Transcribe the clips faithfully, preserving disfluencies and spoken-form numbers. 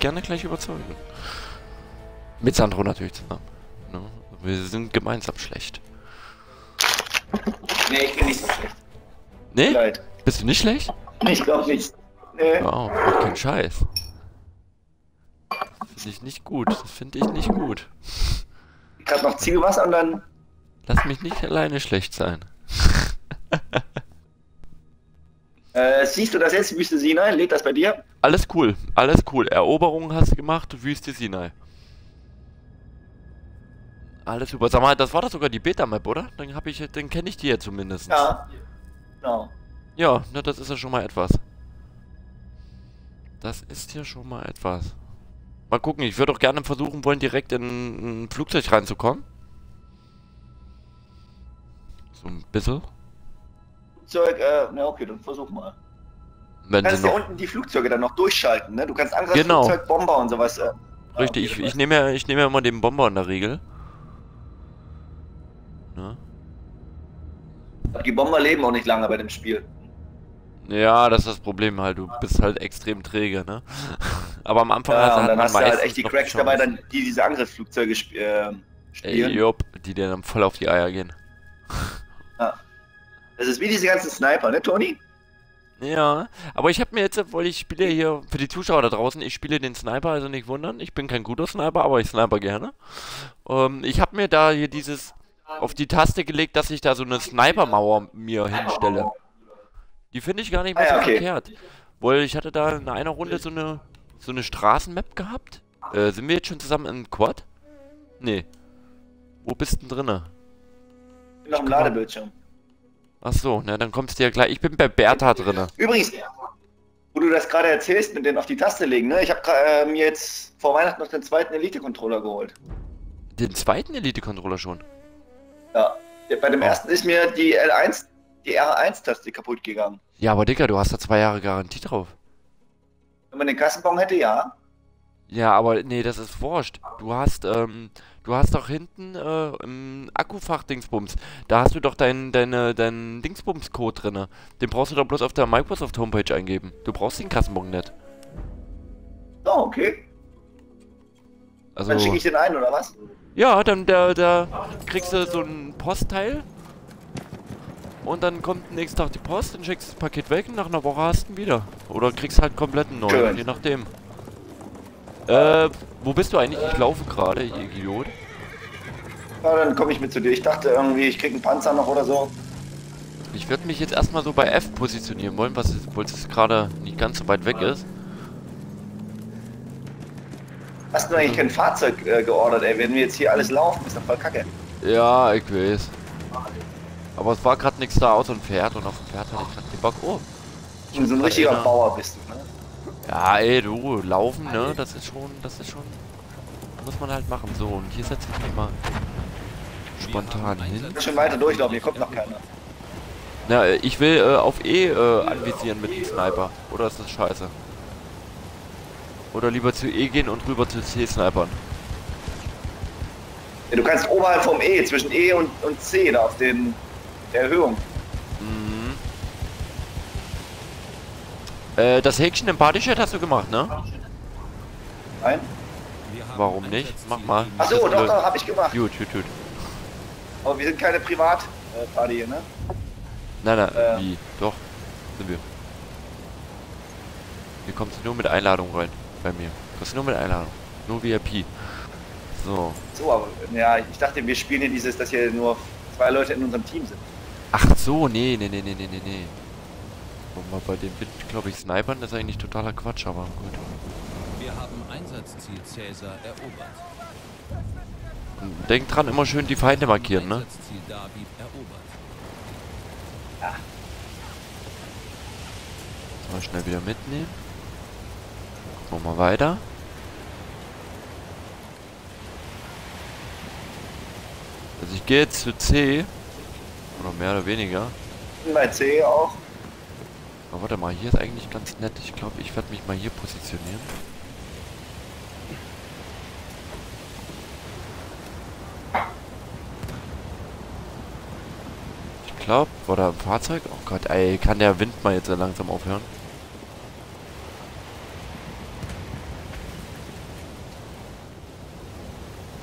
gerne gleich überzeugen. Mit Sandro natürlich zusammen. Ne? Wir sind gemeinsam schlecht. Nee, ich bin nicht so schlecht. Nee? Leid. Bist du nicht schlecht? Ich glaube nicht. Nee. Wow, mach keinen Scheiß. Finde ich nicht gut. Das finde ich nicht gut. Gerade noch Zielwasser und dann. Lass mich nicht alleine schlecht sein. Äh, siehst du das jetzt, Wüste Sinai? Lädt das bei dir? Alles cool, alles cool. Eroberungen hast du gemacht, Wüste Sinai. Alles super. Sag mal, das war doch sogar die Beta-Map, oder? Dann habe ich, dann kenne ich die ja zumindest. Ja. Genau. Ja, na, das ist ja schon mal etwas. Das ist ja schon mal etwas. Mal gucken, ich würde auch gerne versuchen wollen, direkt in ein Flugzeug reinzukommen. So ein bisschen. Flugzeug, äh, na okay, dann versuch mal. Wenn Du sie kannst ja noch... unten die Flugzeuge dann noch durchschalten, ne? Du kannst anderes Genau. Flugzeug, Bomber und sowas. Äh, Richtig, ich, ich nehme ja, ich nehme ja immer den Bomber in der Regel. Ne? Die Bomber leben auch nicht lange bei dem Spiel. Ja, das ist das Problem halt, du bist halt extrem träge, ne? Aber am Anfang Ja, hat, und hat dann man hast du halt meistens echt die noch Cracks Chance. dabei, dann, die diese Angriffsflugzeuge sp äh, spielen. Ey, Jopp, die dir dann voll auf die Eier gehen. Ja. Das ist wie diese ganzen Sniper, ne, Toni? Ja, aber ich habe mir jetzt, weil ich spiele hier, für die Zuschauer da draußen, ich spiele den Sniper, also nicht wundern, ich bin kein guter Sniper, aber ich sniper gerne. Ähm, ich habe mir da hier dieses, auf die Taste gelegt, dass ich da so eine Snipermauer mir hinstelle. Die finde ich gar nicht mal Ah, ja, so okay. verkehrt. Weil ich hatte da in einer Runde so eine, so eine Straßenmap gehabt. Äh, sind wir jetzt schon zusammen im Quad? Nee. Wo bist du denn drinne? Bin noch im Ladebildschirm. Ach so, na dann kommst du ja gleich. Ich bin bei Bertha drinne. Übrigens, wo du das gerade erzählst, mit den auf die Taste legen, ne? Ich habe äh, mir jetzt vor Weihnachten noch den zweiten Elite-Controller geholt. Den zweiten Elite-Controller schon? Ja. Bei dem Oh. ersten ist mir die L eins, die R eins-Taste kaputt gegangen. Ja, aber Digga, du hast da zwei Jahre Garantie drauf. Wenn man den Kassenbon hätte, ja. Ja, aber nee, das ist wurscht. Du hast, ähm, du hast doch hinten äh, im Akkufach Dingsbums. Da hast du doch deinen deine, dein Dingsbums-Code drinne. Den brauchst du doch bloß auf der Microsoft Homepage eingeben. Du brauchst den Kassenbon nicht. Oh, okay. Also, Dann schicke ich den ein, oder was? ja, dann da, da kriegst du so ein Postteil. Und dann kommt nächsten Tag die Post, dann schickst du das Paket weg und nach einer Woche hast du ihn wieder. Oder kriegst halt komplett einen neuen, Schön. je nachdem. Äh, wo bist du eigentlich? Ich laufe gerade, ihr Idiot. Ja, dann komme ich mit zu dir. Ich dachte irgendwie, ich krieg einen Panzer noch oder so. Ich würde mich jetzt erstmal so bei F positionieren wollen, was obwohl es gerade nicht ganz so weit weg ist. Hast du eigentlich kein Fahrzeug äh, geordert, ey? Wenn wir jetzt hier alles laufen, ist doch voll kacke. Ja, ich weiß. Aber es war gerade nichts da, außer ein Pferd und auf dem Pferd hatte ich gerade den Bock. Oh. So ein grad richtiger einer- Bauer bist du, ne? Ja, ey, du, laufen, ne? Das ist schon, das ist schon. Muss man halt machen. So, und hier setze ich mich mal spontan hin. Du musst schon weiter durchlaufen, hier kommt noch keiner. Na, äh, ich will äh, auf E äh, anvisieren mit dem Sniper. Oder ist das scheiße? Oder lieber zu E gehen und rüber zu C snipern. Ja, du kannst oberhalb vom E, zwischen E und, und C, da auf den, der Erhöhung. Mhm. Äh, das Häkchen im Party-Chat hast du gemacht, ne? Nein? Warum nicht? Mach mal. Achso, Das doch, ist blöd. doch, hab ich gemacht. Gut, gut, gut. Aber wir sind keine Privat-Party hier, ne? Nein, nein, Äh. wie? Doch, sind wir. Hier kommst du nur mit Einladung rein, bei mir. Das ist nur mit Einladung. Nur V I P. So. So, aber ja, ich dachte, wir spielen hier dieses, dass hier nur zwei Leute in unserem Team sind. Ach so, nee, nee, nee, nee, nee, nee, nee. Und mal bei dem Wind, glaube ich, Snipern, das ist eigentlich totaler Quatsch, aber gut. Wir haben Einsatzziel Cäsar erobert. Und denk dran, immer schön die Feinde markieren, ne? Einsatzziel David erobert. Mal schnell wieder mitnehmen. Gucken wir mal weiter. Also ich gehe jetzt zu C. Oder mehr oder weniger. Bei C auch. Aber warte mal, hier ist eigentlich ganz nett. Ich glaube, ich werde mich mal hier positionieren. Ich glaube, war da ein Fahrzeug? Oh Gott, ey, kann der Wind mal jetzt so langsam aufhören?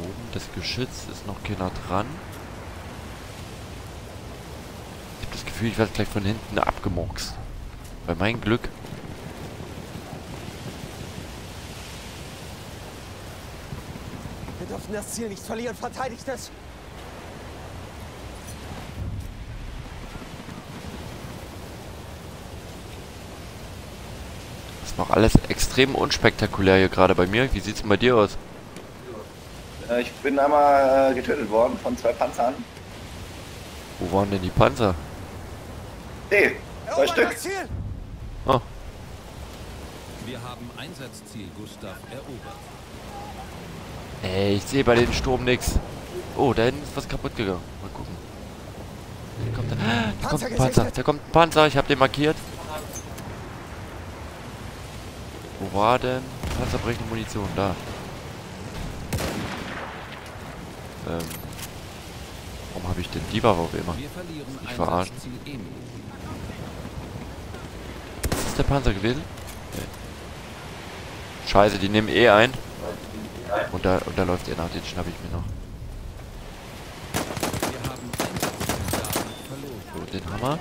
Oben das Geschütz ist noch keiner dran. Ich habe das Gefühl, ich werde gleich von hinten abgemurkst. Bei meinem Glück. Wir dürfen das Ziel nicht verlieren. Verteidigt es! Das ist noch alles extrem unspektakulär hier gerade bei mir. Wie sieht's denn bei dir aus? Äh, ich bin einmal äh, getötet worden von zwei Panzern. Wo waren denn die Panzer? Nee, zwei Stück. Das Ziel! Oh, Wir haben Einsatzziel Gustav erobert. ey, ich sehe bei den Sturm nichts. Oh, da hinten ist was kaputt gegangen. Mal gucken. Da kommt, ein, da kommt ein Panzer. Da kommt ein Panzer. Ich habe den markiert. Wo war denn? Panzerbrechende Munition. Da. Ähm. Warum habe ich denn die Waffe auf immer? Wir verlieren Ich verarschen. Einsatzziel Emil. Ist das der Panzer gewesen? Nee. Scheiße, die nehmen eh ein. Und da, und da läuft er nach. Den schnapp ich mir noch. Wir haben Einsatzziel David verloren. So, den Hammer.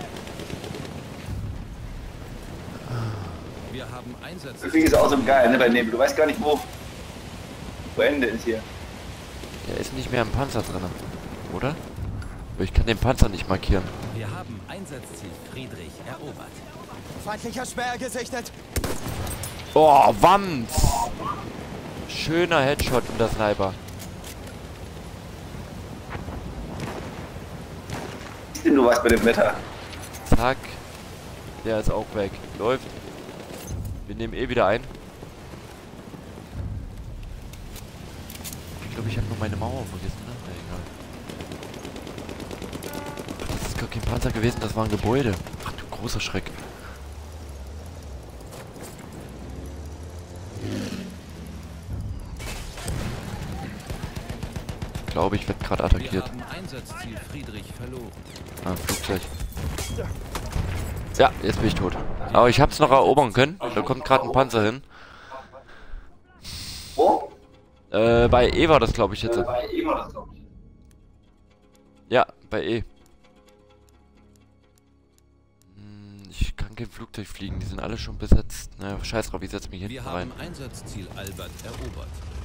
Wir haben Das Einsatzziel. ist auch so geil, ne, bei Nebel. Du weißt gar nicht, wo, wo Ende ist hier. Der ist nicht mehr im Panzer drin. Oder? Aber ich kann den Panzer nicht markieren. Wir haben Einsatzziel Friedrich erobert. Feindlicher Sperr gesichtet! Oh, Wand! Schöner Headshot und der Sniper. Siehst du was bei dem Wetter? Zack. Der ist auch weg. Läuft. Wir nehmen eh wieder ein. Ich glaube, ich habe nur meine Mauer vergessen, ne? Na, egal. Das ist gar kein Panzer gewesen, das war ein Gebäude. Ach du großer Schreck. Ich glaube, ich werde gerade Wir attackiert. haben Einsatzziel Friedrich verloren. Ah, Flugzeug. Ja, jetzt bin ich tot. Aber ich hab's noch erobern können. Da kommt gerade ein Panzer hin. Wo? Äh, bei E war das, glaube ich, jetzt. Bei E war das, glaub ich. Ja, bei E. Hm, ich kann kein Flugzeug fliegen, die sind alle schon besetzt. Naja, scheiß drauf, ich setz mich hinten Wir rein. haben Einsatzziel Albert erobert.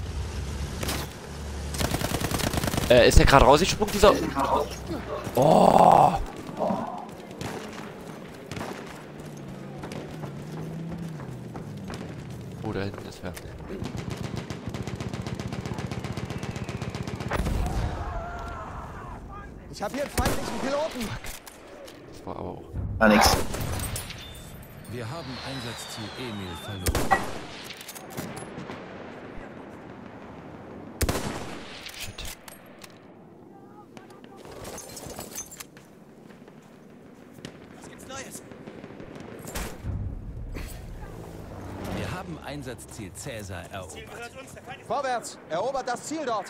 Äh, ist der gerade rausgesprungen, dieser... Oh! Oh, da hinten ist wer. Ich habe hier einen feindlichen Piloten! Das war aber auch... Ah, nix. Wir haben Einsatzziel Emil verloren. Shit. Was gibt's Neues? Wir haben Einsatzziel Cäsar erobert. Vorwärts! Erobert das Ziel dort!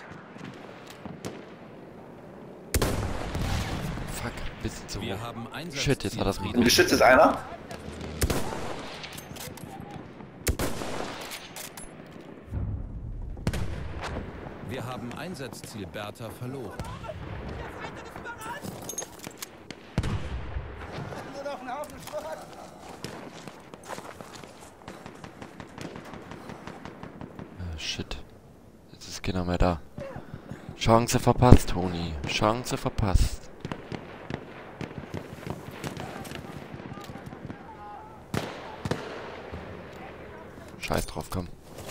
Fuck, bisschen zu Wir hoch. haben Einsatzziel Shit, jetzt hat das Im Friedrich. Geschütz ist einer. Wir haben Einsatzziel Bertha verloren. Nur noch ein Haufen Schrott! Äh, shit. Jetzt ist keiner mehr da. Chance verpasst, Toni. Chance verpasst. Scheiß drauf, komm.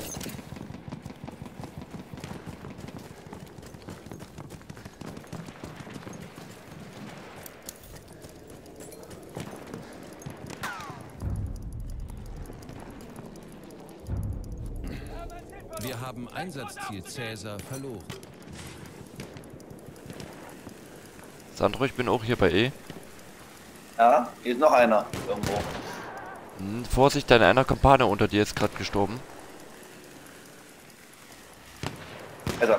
Wir haben Einsatzziel Cäsar verloren. Sandro, ich bin auch hier bei E. Ja, hier ist noch einer irgendwo. Hm, Vorsicht, deine einer Kampagne unter dir ist gerade gestorben. Also.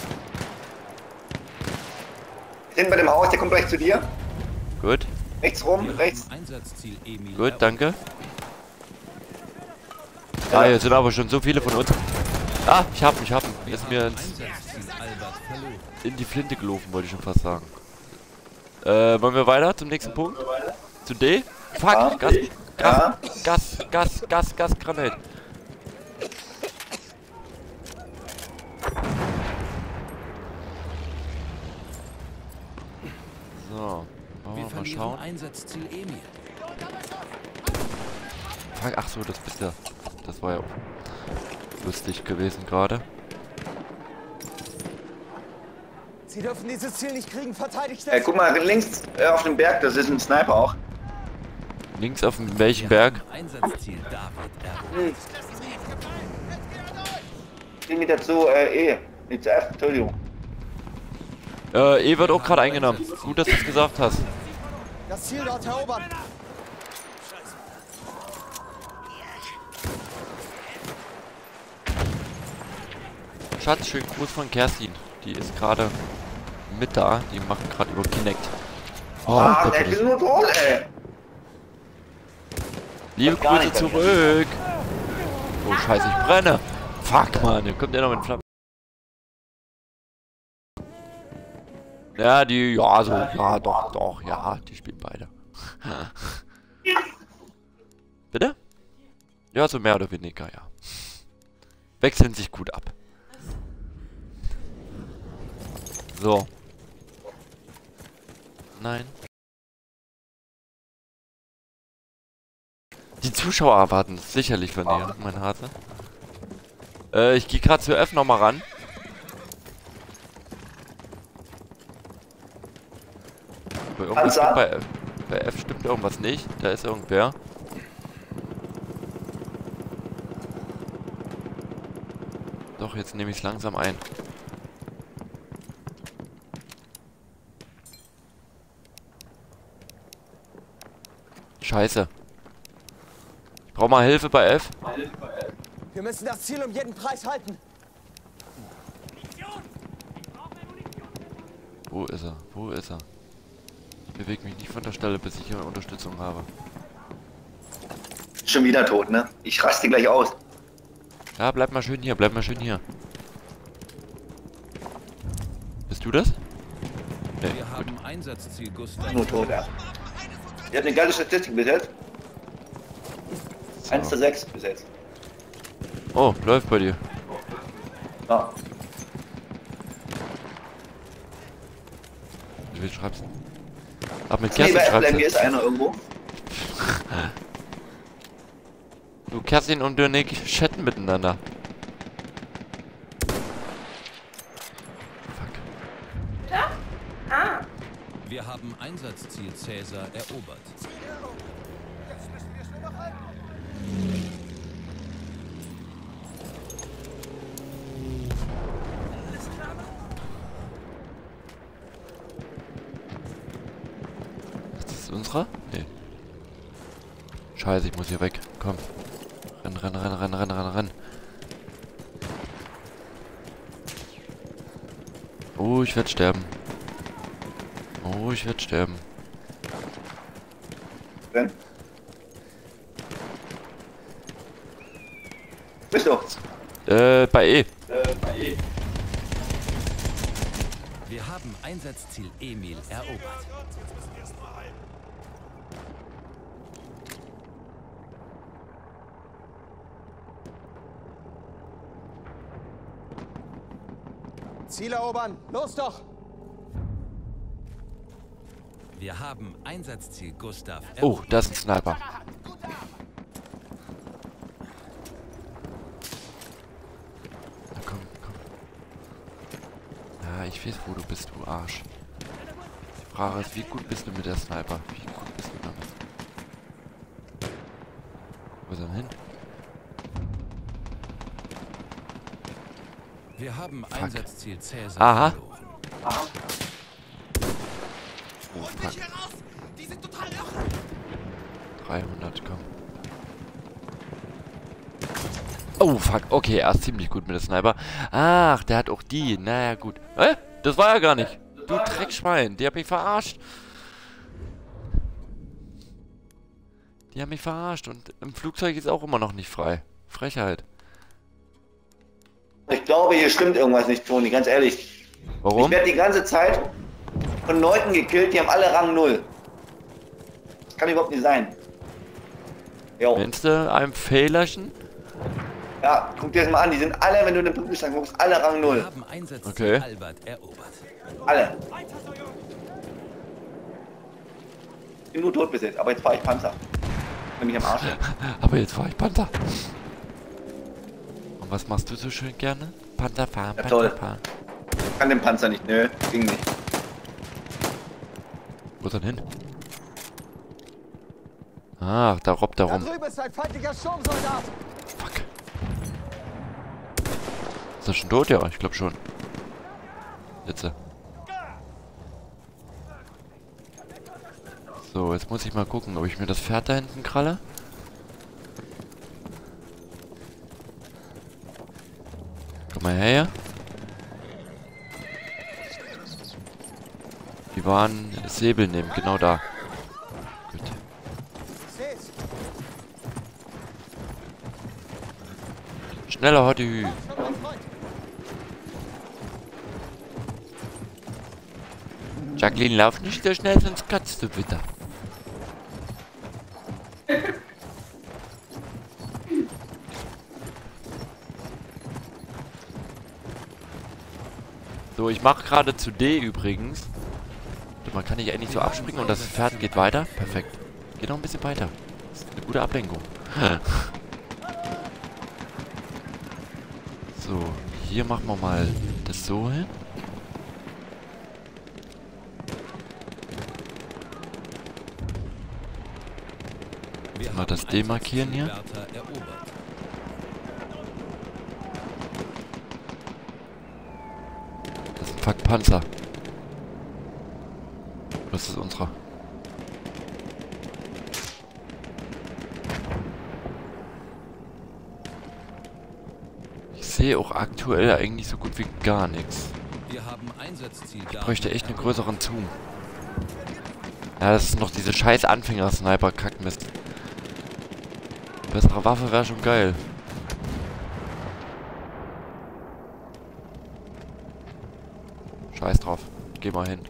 Hinten bei dem Haus, der kommt gleich zu dir. Gut, Rechts rum, Wir rechts. haben Einsatzziel Emil gut, erobert. danke. Ah, hier sind aber schon so viele von uns. Ah, ich hab ihn, ich hab ihn. Wir Ist haben mir ins, Einsatzziel Albert verloren. in die Flinte gelaufen, wollte ich schon fast sagen. Äh, wollen wir weiter zum nächsten Punkt? Zu D? Fuck, Ja. Gas, Gas, Ja. Gas, Gas, Gas, Gas, Granate. So, wollen Wir wir mal verlieren schauen. Einsatzziel Emil. Fuck, ach so, das bist du. Das war ja auch lustig gewesen gerade. Sie dürfen dieses Ziel nicht kriegen, verteidigt Ey, es! guck mal, links äh, auf dem Berg, das ist ein Sniper auch. Links auf dem welchen Wir Berg? haben Einsatzziel David erobert. zehn Meter zu äh, E. Nee, zu F, Entschuldigung. Äh, E wird auch gerade eingenommen. Gut, dass du es gesagt hast. Das Ziel dort erobern! Schatz, schönen Gruß von Kerstin. Die ist gerade mit da. Die machen gerade über Kinect. Oh, Ah, Gott, der das- ist nur tot, ey. Liebe gar Grüße nicht zurück. Oh, scheiße, ich brenne. Fuck, Mann. Hier kommt der noch mit Flammen. Ja, die, ja, so, ja, doch, doch, ja, die spielen beide. Bitte? Ja, so mehr oder weniger, ja. Wechseln sich gut ab. So. Nein. Die Zuschauer erwarten es sicherlich von dir, mein Hase. Äh, ich gehe gerade zu F nochmal ran. Aber irgendwas Alles stimmt an? bei F. Bei F stimmt irgendwas nicht. Da ist irgendwer. Doch, jetzt nehme ich es langsam ein. Scheiße. Ich brauche mal Hilfe bei F. Wir müssen das Ziel um jeden Preis halten! Wo ist er? Wo ist er? Ich bewege mich nicht von der Stelle, bis ich hier Unterstützung habe. Schon wieder tot, ne? Ich raste gleich aus. Ja, bleib mal schön hier, bleib mal schön hier. Bist du das? Nee, Wir gut. haben Einsatzziel Gustav. Nur tot, ja. Ihr habt eine geile Statistik bis jetzt. eins zu sechs bis jetzt. Oh, läuft bei dir. Ja. Wie schreibst du? Ab mit Nee, Kerstin bei F schreibst bleiben, hier du. ist einer irgendwo. Du, Kerstin und Dörnig chatten miteinander. Fuck. Wir haben Einsatzziel Cäsar erobert. Ist das unserer? Nee. Scheiße, ich muss hier weg. Komm. Renn, renn, renn, renn, renn, renn, renn. Oh, ich werde sterben. Oh, ich werde sterben. Renn. Bist du? Äh, bei E. Wir haben Einsatzziel Emil erobert. Ziel erobern! Los doch! Wir haben Einsatzziel Gustav Oh, erobert. da ist ein Sniper. Na komm, komm. Ja, ich weiß, wo du bist, du Arsch. Die Frage ist, wie gut bist du mit der Sniper? Wie gut bist du damit? Wo ist er denn hin? Wir haben Einsatzziel Cäsar Aha. verloren. Oh, fuck. dreihundert, komm. Oh, fuck. Okay, er ist ziemlich gut mit der Sniper. Ach, der hat auch die. Naja, gut. Hä? Das war er gar nicht. Du Dreckschwein. Die hat mich verarscht. Die haben mich verarscht. Und im Flugzeug ist auch immer noch nicht frei. Frechheit. ich glaube, hier stimmt irgendwas nicht, Toni, ganz ehrlich. Warum? Ich werde die ganze Zeit von Leuten gekillt, die haben alle Rang null. Das kann überhaupt nicht sein. Jo. Meinst du ein Fehlerchen? Ja, guck dir das mal an, die sind alle, wenn du den Punktestand guckst, alle Rang Wir null. haben Einsatzziel Okay. Albert erobert. Alle. Ich bin nur tot bis jetzt, aber jetzt fahre ich Panzer. Nämlich am Arsch. Aber jetzt fahr ich Panther. Und was machst du so schön gerne? Panther fahren, Ja, Panther toll. fahren. Ich kann den Panzer nicht, nö, ging nicht. Wo ist er denn hin? Ah, da robbt er Da rum. drüben ist ein feindlicher Sturmsoldat. Fuck. Ist er schon tot? Ja, ich glaube schon. Jetzt. So, jetzt muss ich mal gucken, ob ich mir das Pferd da hinten kralle. Komm mal her. Die waren Säbel nehmen, genau da. Gut. Seht's. Schneller, Hotti. Jacqueline, lauf nicht so schnell, sonst kratzt du wieder. So, ich mache gerade zu D übrigens. Man kann nicht eigentlich so abspringen und das Pferd geht weiter. Perfekt. Geht noch ein bisschen weiter. Das ist eine gute Ablenkung. So, hier machen wir mal das so hin. Wir Mal das D markieren hier. Bertha erobert. Das ist ein Fuck Panzer. Das ist unserer. Ich sehe auch aktuell eigentlich so gut wie gar nichts. Wir haben Einsatzziel Ich bräuchte echt einen größeren Zoom. Ja, das ist noch diese scheiß Anfänger-Sniper-Kackmist. Bessere Waffe wäre schon geil. Scheiß drauf. Geh mal hin.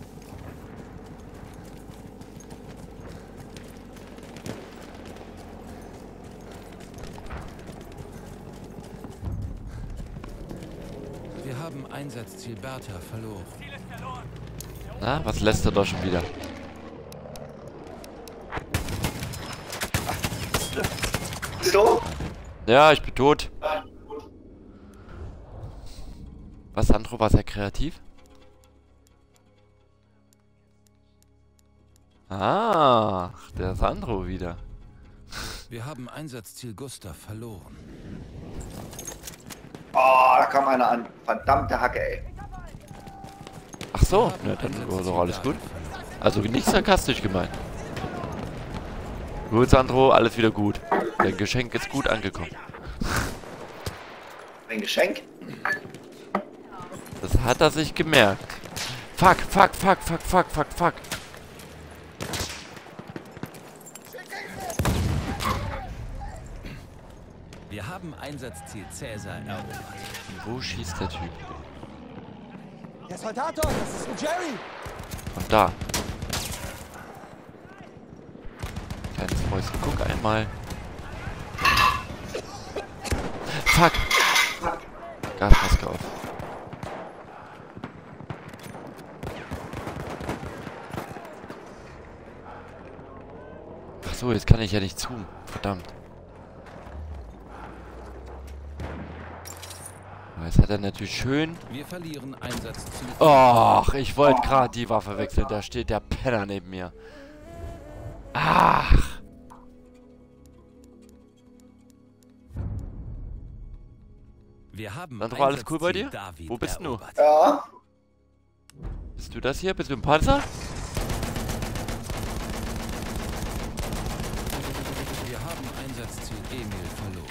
Wir haben Einsatzziel Bertha verloren. Na, was lässt er da schon wieder? Bist du? Ja, ich bin tot. Was, Sandro, war sehr kreativ? Ah, der Sandro wieder. Wir haben Einsatzziel Gustav verloren. Oh, da kam einer an. Verdammte Hacke, ey. Ach so, ja, dann war doch alles gut. Also nicht sarkastisch gemeint. Gut, Sandro, alles wieder gut. Dein Geschenk ist gut angekommen. Ein Geschenk? Das hat er sich gemerkt. Fuck, fuck, fuck, fuck, fuck, fuck, fuck. Wir haben Einsatzziel Cäsar erobert. Wo schießt der Typ? Der Soldat dort, das ist ein Jerry. Und da. Kleines Mäuschen, guck einmal. Fuck. Gasmaske auf. Ach so, jetzt kann ich ja nicht zoomen. Verdammt. Aber jetzt hat er natürlich schön... Wir verlieren Einsatzziel. Och, ich wollte gerade die Waffe wechseln. Da steht der Penner neben mir. Ach. Wir haben Sandro, alles cool bei dir? David Wo bist du? erobert. Ja. Bist du das hier? Bist du im Panzer? Wir haben Einsatzziel Emil verloren.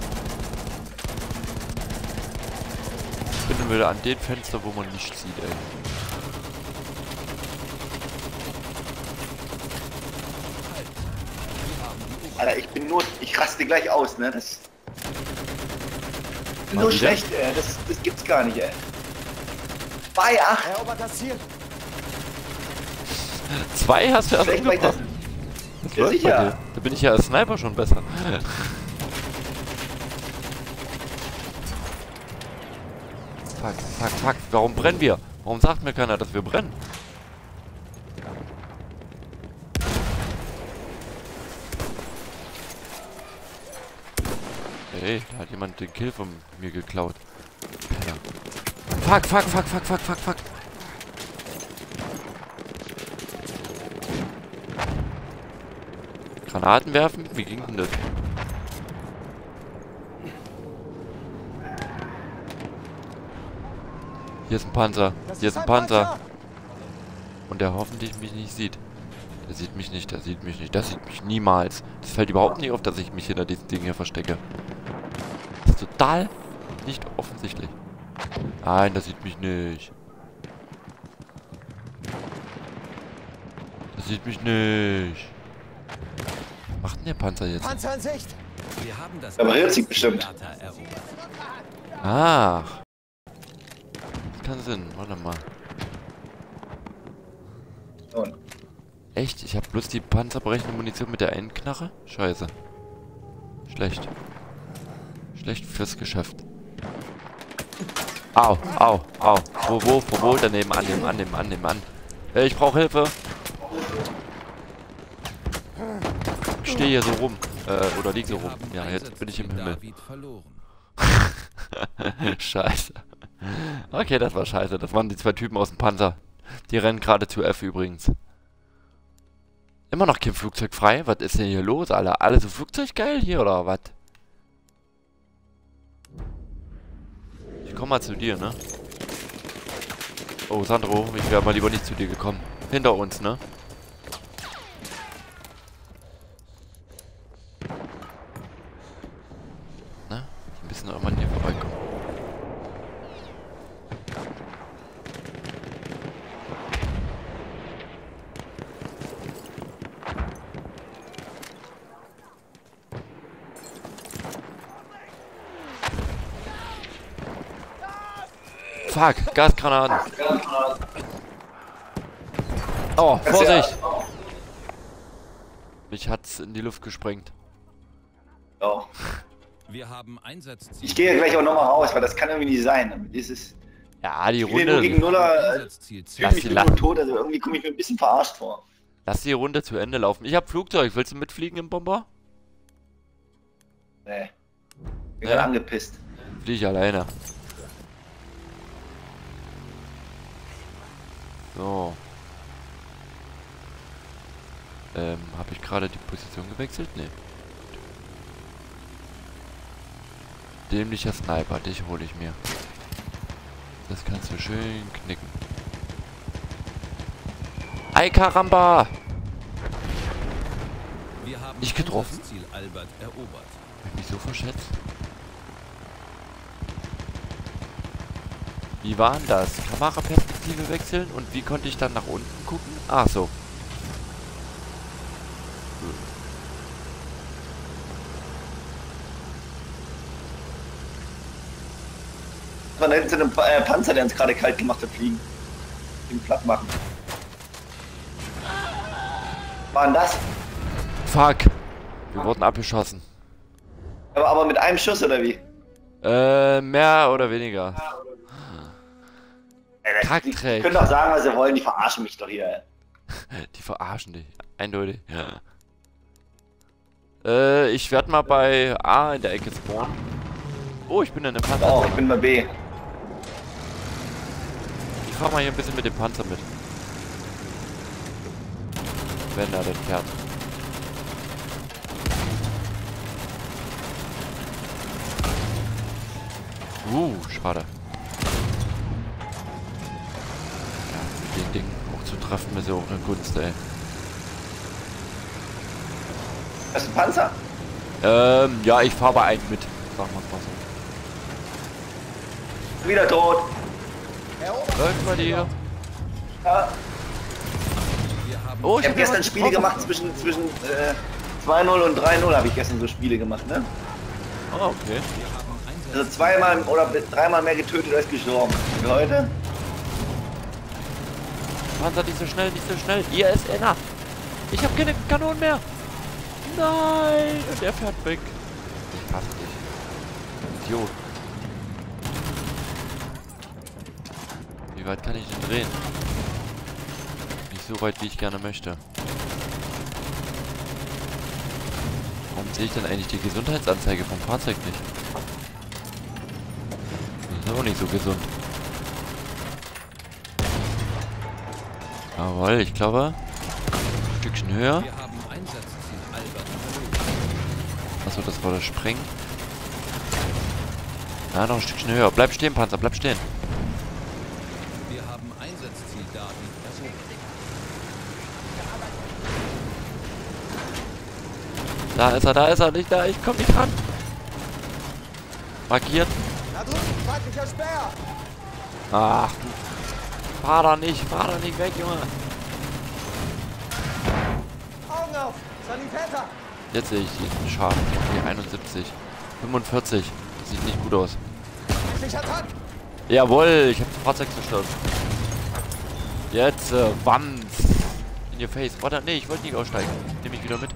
Ich bin wieder an dem Fenster, wo man nicht sieht, ey. Alter, ich bin nur... Ich raste gleich aus, ne? Das... Nur Mal wieder? schlecht, ey. Das, das gibt's gar nicht, ey. Bei acht. Erobert das Ziel. Zwei hast du erst Schlecht, weil ich das... umgebracht. Das Ja, läuft bei sicher. dir. Da bin ich ja als Sniper schon besser. Fuck, fuck, fuck. Warum brennen wir? Warum sagt mir keiner, dass wir brennen? Hey, da hat jemand den Kill von mir geklaut. Ja. Fuck, fuck, fuck, fuck, fuck, fuck, fuck. Granaten werfen? Wie ging denn das? Hier ist ein Panzer. Das Hier ist ein ein Panzer. Und der hoffentlich mich nicht sieht. Der sieht mich nicht, der sieht mich nicht. Der sieht mich niemals. Das fällt überhaupt nicht auf, dass ich mich hinter diesem Ding hier verstecke. Das ist total nicht offensichtlich. Nein, der sieht mich nicht. Der sieht mich nicht. Was macht denn der Panzer jetzt? Panzer in Sicht. Wir haben das Aber er sich bestimmt. Data erobert. Ach. Das kann Sinn. Warte mal. Und Echt? Ich habe bloß die panzerbrechende Munition mit der einen Knarre? Scheiße. Schlecht. Schlecht fürs Geschäft. Au, au, au. Wo, wo, wo, wo? Daneben, annehmen, annehmen, annehmen, an. Hey, ich brauche Hilfe. Ich stehe hier so rum. Äh, oder lieg so rum. Ja, jetzt bin ich im Himmel. David verloren. Scheiße. Okay, das war scheiße. Das waren die zwei Typen aus dem Panzer. Die rennen gerade zu F übrigens. Immer noch kein Flugzeug frei? Was ist denn hier los, Alter? Alle so flugzeuggeil hier, oder was? Ich komm mal zu dir, ne? Oh, Sandro, ich wäre mal lieber nicht zu dir gekommen. Hinter uns, ne? Na? Wir müssen irgendwann hier vorbeikommen. Fuck, Gasgranaten. Oh, Vorsicht! Mich hat's in die Luft gesprengt. ja. Wir haben Einsatzziel. Ich gehe gleich auch nochmal raus, weil das kann irgendwie nicht sein. Das ist... Ja, die Ich will nur gegen Runde. Nuller... Äh, Einsatzziel fühle Lass mich sie nur lachen. tot, also irgendwie komme ich mir ein bisschen verarscht vor. Lass die Runde zu Ende laufen. Ich hab Flugzeug. Willst du mitfliegen im Bomber? Nee. Bin Ja. gerade angepisst. Flieg ich alleine. So. Ähm, habe ich gerade die Position gewechselt? Nee. Dämlicher Sniper, dich hole ich mir. Das kannst du schön knicken. Ei, Karamba! Wir haben Nicht getroffen? Einsatzziel Albert erobert. Hab ich mich so verschätzt? Wie war denn das? Kameraperspektive wechseln und wie konnte ich dann nach unten gucken? Ach so. Man hätte einen Pa- äh, Panzer, der uns gerade kalt gemacht hat, fliegen. Den platt machen. War denn das? Fuck. Wir wurden abgeschossen. Aber, aber mit einem Schuss oder wie? Äh, mehr oder weniger. Ey, das- Kackdreck. Die können doch sagen, was sie wollen, die verarschen mich doch hier. Die verarschen dich. Eindeutig. Ja. Äh, ich werde mal bei A in der Ecke spawnen. Oh, ich bin in einem Panzer. Oh, ich drin. bin bei B. Ich fahr mal hier ein bisschen mit dem Panzer mit. Wenn er denn fährt. Uh, schade. Ja, mit den Dingen auch zu treffen ist ja auch eine Kunst, ey. Das ist ein Panzer? Ähm, ja, ich fahr bei einem mit. Sagen wir mal so. Wieder tot. Läuft bei dir. Ja. Wir haben Oh, Ich habe hab gestern jemanden Spiele getroffen. gemacht zwischen, zwischen äh, zwei null und drei null habe ich gestern so Spiele gemacht, ne? Ah, okay. Wir haben Also zweimal oder dreimal mehr getötet als gestorben. Wie heute? Panzer, nicht so schnell, nicht so schnell. Hier ist einer. Ich habe keine Kanonen mehr. Nein. Und er fährt weg. Ich hasse dich. Idiot. Wie weit kann ich denn drehen? Nicht so weit, wie ich gerne möchte. Warum sehe ich denn eigentlich die Gesundheitsanzeige vom Fahrzeug nicht? Das ist auch nicht so gesund. Jawohl, ich glaube. Ein Stückchen höher. Wir haben Einsatzziel Albert. Achso, das war das Sprengen. Ja, noch ein Stückchen höher. Bleib stehen, Panzer, bleib stehen. Wir haben Einsatzziel David erobert. Da ist er, da ist er, nicht da. Ich komm nicht ran. Markiert. Da drüben, feindlicher Speer! Ach du. Fahr da nicht, fahr da nicht weg, Junge. Augen auf! Sanitäter! Jetzt sehe ich die Schaden. Die einundsiebzig. fünfundvierzig. Das sieht nicht gut aus. Feindlicher Tank! Jawohl, ich habe das Fahrzeug zerstört. Jetzt, äh, Wand. In your face. Warte, nee, ich wollte nicht aussteigen. Nehme ich wieder mit.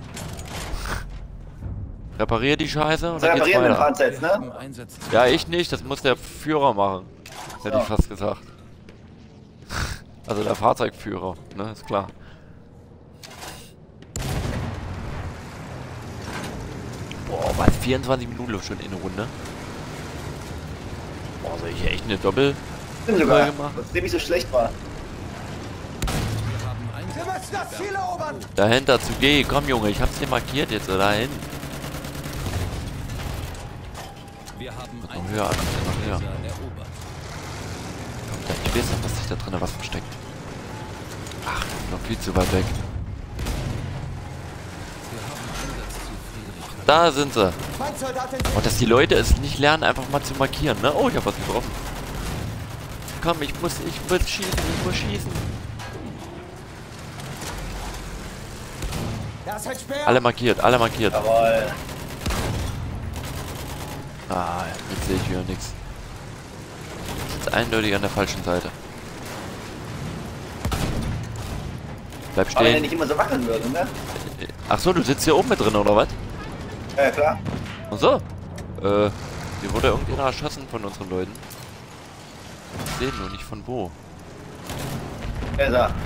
Reparier die Scheiße und So dann geht's reparieren den weiter. Panzer jetzt, Wir ne? haben Einsatzziel. Ja, ich nicht. Das muss der Führer machen. Hätte ich fast gesagt. Also der Fahrzeugführer, ne? Ist klar. Boah, was? vierundzwanzig Minuten schon in der Runde. Boah, soll ich hier echt eine Doppel... Stimmt sogar, gemacht? was nämlich so schlecht war. Wir haben Wir müssen das Ziel erobern! Dahinter zu G. Komm, Junge, ich hab's hier markiert jetzt. So dahin. Wir haben Noch höher, Einsatzziel noch höher. Cäsar erobert. Ich weiß nicht, dass sich da drinnen was versteckt. Ach, noch viel zu weit weg. Wir haben Einsatzziel Friedrich. Da sind sie. Feindsoldatin! Und dass die Leute es nicht lernen, einfach mal zu markieren, ne? Oh, ich hab was getroffen. Komm, ich muss, ich muss schießen, ich muss schießen. Da ist ein Speer! Alle markiert, alle markiert. Jawohl. Ah, jetzt sehe ich wieder nichts. Ist eindeutig an der falschen Seite. Bleib Aber wenn er stehen. nicht immer so wackeln würde, ne? Ach so, du sitzt hier oben mit drin, oder was? Ja, ja, klar. Ach so. Äh, hier wurde irgendjemand erschossen von unseren Leuten. Ich sehe nur nicht von wo. Er ist er.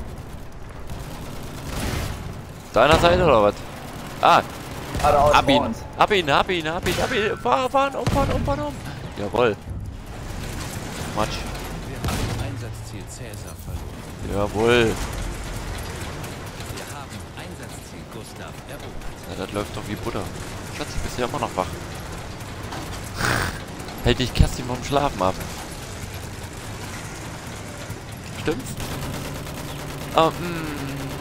Deiner Seite oder was? Ah, Geradeaus hab vor ihn. uns. Hab ihn, hab ihn, hab ihn, hab ihn. Fahr, fahren, umfahren, umfahren, um. Jawohl. Matsch. Wir haben Einsatzziel Cäsar verloren. Jawohl. Wir haben Einsatzziel Gustav erobert. Ja, das läuft doch wie Butter. Schatz, du bist ja immer noch wach. Hält dich Kerstin vom Schlafen ab. Stimmt's? Oh, mm.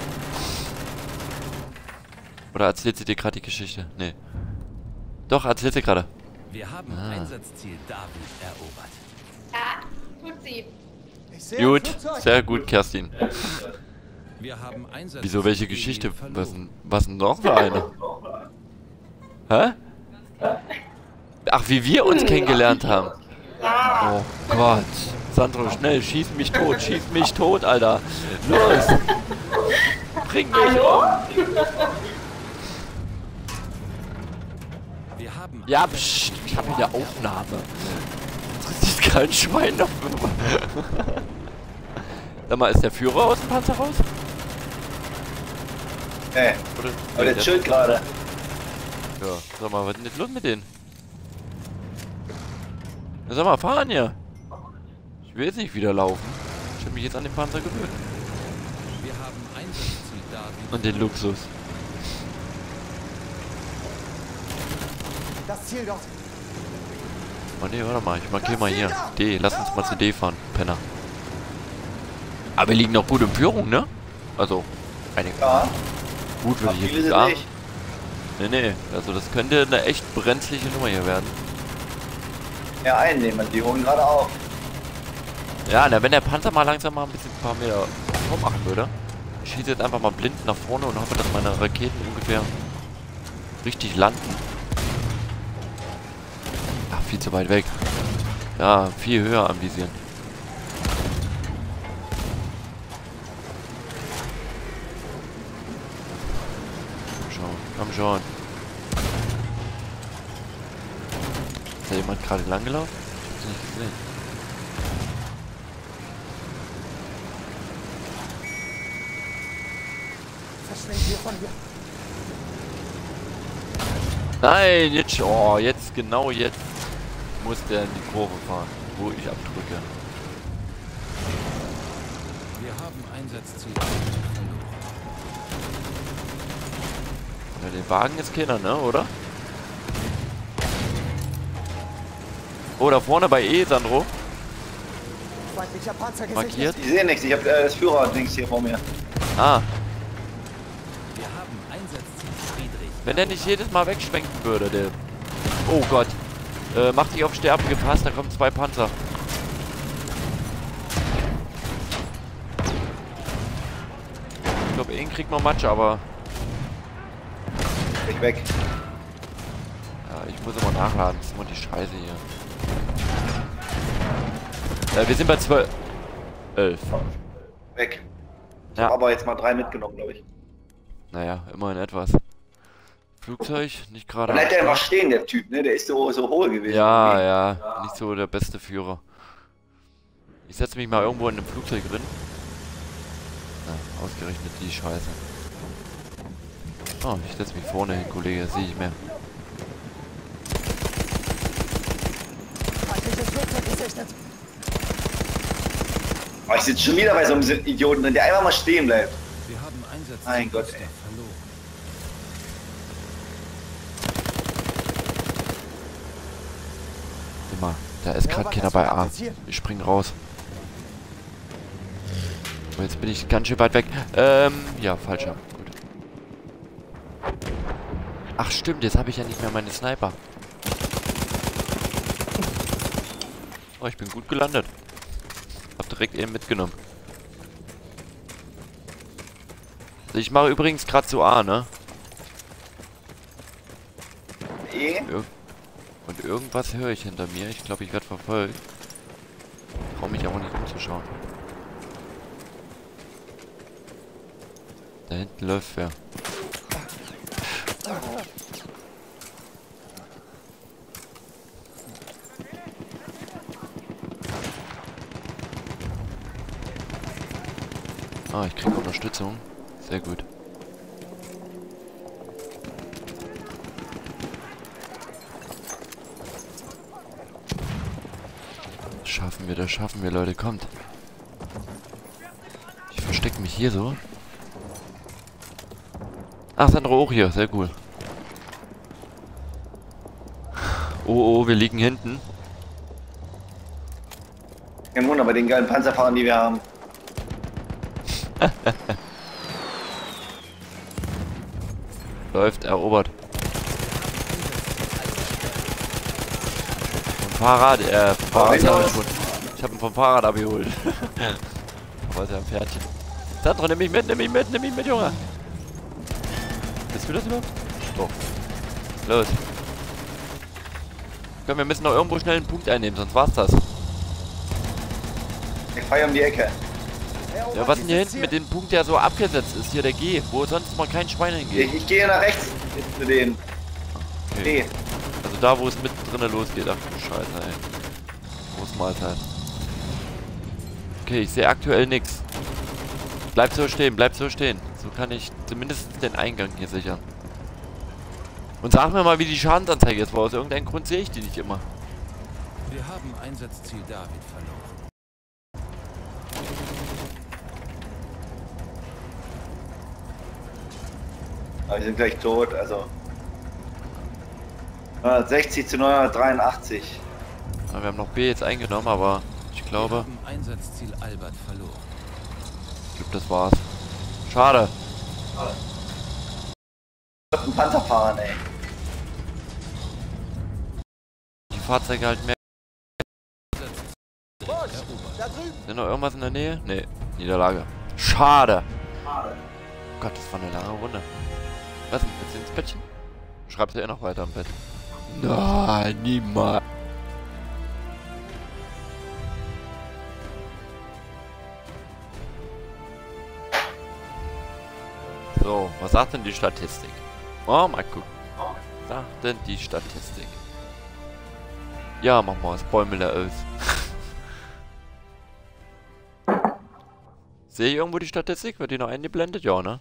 Oder erzählt sie dir gerade die Geschichte? Nee. Doch, erzählt sie gerade. Wir haben Ah. Einsatzziel David erobert. Ja, tut sie. Ich sehe ein Gut, Flugzeug. sehr gut, Kerstin. Wir haben Einsatzziel Wieso, welche Emil Geschichte? verloren. Was denn, was denn noch für eine? Hä? Ach, wie wir uns kennengelernt haben. Oh Gott. Sandro, schnell, schieß mich tot, schieß mich tot, Alter. Los. Bring mich um. Wir haben Ja, pst, ich hab wieder Aufnahme. Interessiert kein Schwein noch. Sag mal, ist der Führer aus dem Panzer raus? Nee, Oder? aber der chillt gerade. Ja, sag mal, was ist denn jetzt los mit denen? Na, sag mal, fahren hier. Ich will jetzt nicht wieder laufen. Ich hab mich jetzt an den Panzer gewöhnt. Wir haben Einsatzziel David. Und den Luxus. Das Ziel dort! Oh ne, warte mal, ich markiere mal hier. D, lass uns mal zu D fahren, Penner. Aber wir liegen noch gut in Führung, ne? Also, einige. Ja, Gut, würde aber ich jetzt viele nicht sind sagen. nicht. Nee, nee, also das könnte eine echt brenzliche Nummer hier werden. Ja, einnehmen, die holen gerade auf. Ja, na, wenn der Panzer mal langsam mal ein bisschen ein paar Meter vormachen würde. Ich schieße jetzt einfach mal blind nach vorne und hoffe, dass meine Raketen ungefähr richtig landen. Ach, viel zu weit weg. Ja, viel höher anvisieren. Komm schon, komm schon. Ist da jemand gerade lang gelaufen? Ich hab's nicht gesehen. Verschwinden wir von hier. Nein, jetzt, oh, jetzt, genau jetzt muss der in die Kurve fahren, wo ich abdrücke. Wir haben Einsatzziel. Ja, den Wagen ist keiner, ne, oder? Oh, da vorne bei E, Sandro. Feindlicher Panzer gesichtet. Markiert. Ich sehe nichts, ich habe äh, das Führer-Dings hier vor mir. Ah, Wir haben Einsatzziel Friedrich. wenn der nicht jedes Mal wegschwenken würde, der... Oh Gott. Äh, mach dich auf Sterben gefasst, da kommen zwei Panzer. Ich glaube, ihn kriegt man Matsch, aber... Ich weg. Ja, ich muss immer nachladen, das ist immer die Scheiße hier. Äh, wir sind bei zwölf. elf. Weg. Ich Ja. habe aber jetzt mal drei mitgenommen, glaube ich. Naja, immerhin etwas. Flugzeug, nicht gerade... Bleibt am der einfach Start. stehen, der Typ, ne? Der ist so, so hohl gewesen. Ja, ja, nicht so der beste Führer. Ich setze mich mal irgendwo in einem Flugzeug drin. Na, ausgerechnet die Scheiße. Oh, ich setze mich vorne hin, Kollege, sehe ich mehr. Feindliches Flugzeug gesichtet. Oh, ich sitze schon wieder bei so einem Idioten drin, der einfach mal stehen bleibt. Wir haben Einsatzziel Mein Gott, Gustav ey. verloren. Immer, da ist gerade keiner bei A. Ich spring raus. Oh, jetzt bin ich ganz schön weit weg. Ähm, ja, falscher. Gut. Ach stimmt, jetzt habe ich ja nicht mehr meine Sniper. Oh, ich bin gut gelandet. Hab direkt eben mitgenommen. Ich mache übrigens gerade zu A, ne? Eh? Ir Und irgendwas höre ich hinter mir. Ich glaube, ich werde verfolgt. Trau mich aber nicht umzuschauen. Da hinten läuft wer. Ah, ich kriege Unterstützung. Sehr gut. Das schaffen wir, das schaffen wir, Leute. Kommt. Ich verstecke mich hier so. Ach, Sandro auch hier. Sehr cool. Oh, oh, wir liegen hinten. Kein Wunder, bei den geilen Panzerfahrern, die wir haben. Läuft, erobert. Vom Fahrrad, äh, vom Fahrrad Oh, hab los. ich schon. Ich hab ihn vom Fahrrad abgeholt. Aber ist ja ein Pferdchen. Sandro, nimm mich mit, nimm mich mit, nimm mich mit, Junge. Bist du das überhaupt? Doch. Los. Komm, wir müssen noch irgendwo schnell einen Punkt einnehmen, sonst war's das. Ich fahre um die Ecke. Ja, was denn hier hinten mit dem Punkt, der so abgesetzt ist? Hier der G, wo sonst mal kein Schwein hingeht. Ich, ich gehe nach rechts zu denen. Okay. Nee. Also da, wo es mit drinnen losgeht. Ach du Scheiße, ey. Groß Mahlzeit. Okay, ich sehe aktuell nichts. Bleib so stehen, bleib so stehen. So kann ich zumindest den Eingang hier sichern. Und sag mir mal, wie die Schadensanzeige ist, weil aus irgendeinem Grund sehe ich die nicht immer. Wir haben Einsatzziel David verloren. Aber wir sind gleich tot, also. neunhundertsechzig zu neunhundertdreiundachtzig. Ja, wir haben noch B jetzt eingenommen, aber ich Wir glaube, haben Einsatzziel Albert verloren. ich glaube, das war's. Schade. Ein Panzerfahrer, ey. Die Fahrzeuge halt mehr. Da drüben. Sind noch irgendwas in der Nähe? Nee, Niederlage. Schade. Gott, das war eine lange Runde. Was denn? Willst du ins Bettchen? Schreibst du ja noch weiter am Bett? Nein, niemals. So, was sagt denn die Statistik? Oh, mal gucken. Was sagt denn die Statistik? Ja, mach mal das Bäumel da aus. Sehe ich irgendwo die Statistik? Wird die noch eingeblendet? Ja, ne?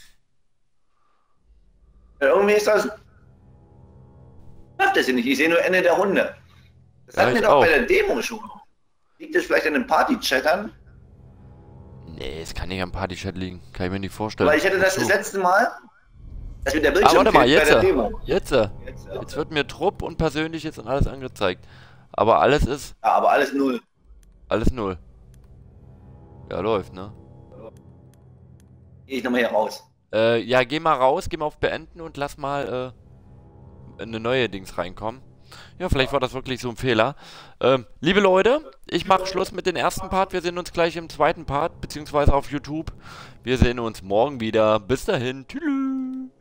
Ja, irgendwie ist das... Macht das ja nicht. Ich sehe nur Ende der Runde. Das Ja, hatten wir ich doch auch. bei der Demo schon. Liegt das vielleicht an den Party-Chattern? Nee, es kann nicht am Partychat liegen. Kann ich mir nicht vorstellen. Weil ich hatte das Wozu? das letzte Mal, dass mir der Ah, Bildschirm warte mal, fehlt bei jetzt. der Demo. Jetzt. Jetzt wird mir Trupp und Persönliches und alles angezeigt. Aber alles ist... Ja, aber alles null. Alles null. Ja, läuft, ne? Gehe ich nochmal hier raus. Äh, ja, geh mal raus, geh mal auf Beenden und lass mal, äh, eine neue Dings reinkommen. Ja, vielleicht war das wirklich so ein Fehler. Ähm, liebe Leute, ich mache Schluss mit dem ersten Part. Wir sehen uns gleich im zweiten Part, beziehungsweise auf YouTube. Wir sehen uns morgen wieder. Bis dahin. Tschüss.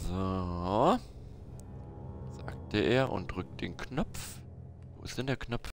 So. Sagte er und drückt den Knopf. Wo ist denn der Knopf?